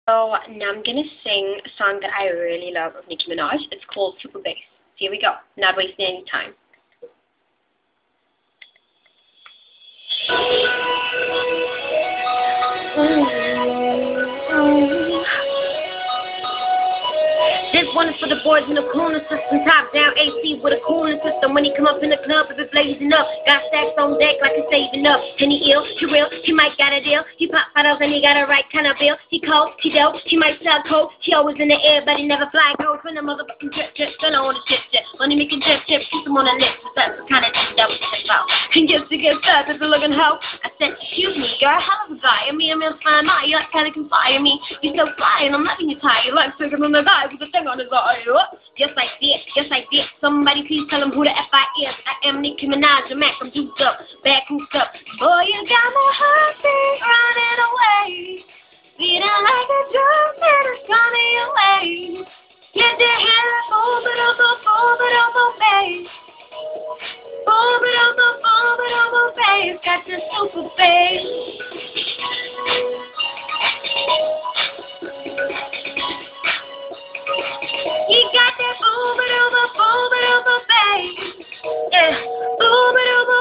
So now I'm gonna sing a song that I really love of Nicki Minaj. It's called Super Bass. So here we go. Not wasting any time. This one is for the boys in the cooling system. Top down AC with a cooling system. When he come up in the club, if it's blazing up, got stacks on deck like he's saving up. And he ill, he real, he might got a deal. He pop bottles and he got a right kind of bill. He cold, he dope, he might sell cold. He always in the air, but he never fly cold. When the motherfucking drip, turn on the chip. Money making drip, keep him on the lips. That's the kind of thing that we tip out. And just to get fat, it's a looking hoe. I said, excuse me, you're a hell of a guy. I mean, I'm a fine guy. You like kind of can fire me. You're so fly, and I'm letting you tie. You like singing on the guy with the thing on his eye. Just like this, just like this. Somebody please tell him who the F.I. is. I am Nicki Minaj, the Mac from Duked Up, back hooked up. Boy, you got my heartbeat running away, feeling like a drum that is coming your way. Get the hair, boom, bass. Boom, bass. Got the super bass. You got that boom, bass. Yeah, boom.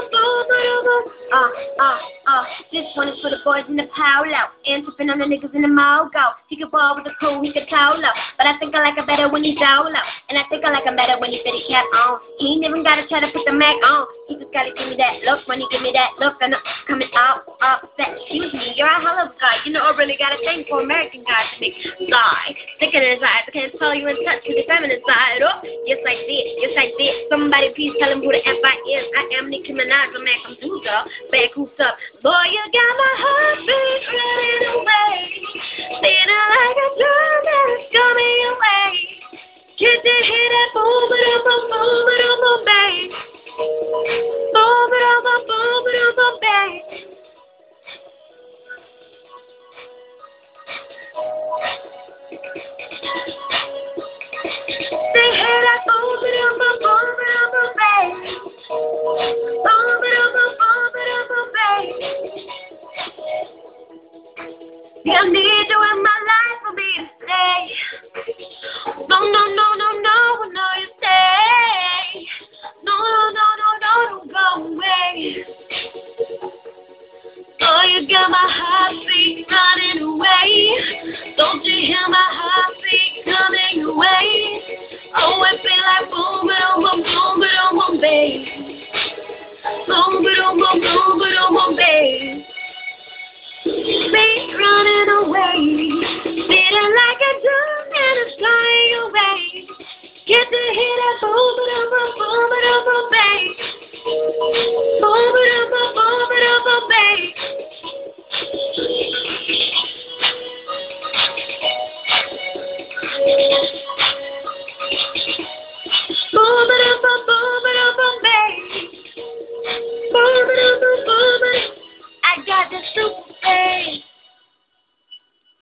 This one is for the boys in the Polo. And tipping on the niggas in the Mogo. He can ball with the crew, he can solo. But I think I like it better when he's solo. And I think I like him better when he fit his cap on. He ain't even gotta try to put the Mac on. He just gotta give me that look. When he give me that look, and I'm coming out. Excuse me, you're a hell of a guy. You know I really got a thing for American guys to make fly. Thinking in his eyes, I can't tell you in touch with the feminine side. Oh, just like this. Somebody please tell him who the F.I. is. I am Nicki Minaj, the Mac from Duked Up, back hooked up. Boy, you got my heartbeat running away, feeling like a drum that is coming your way. Get to hear that boom,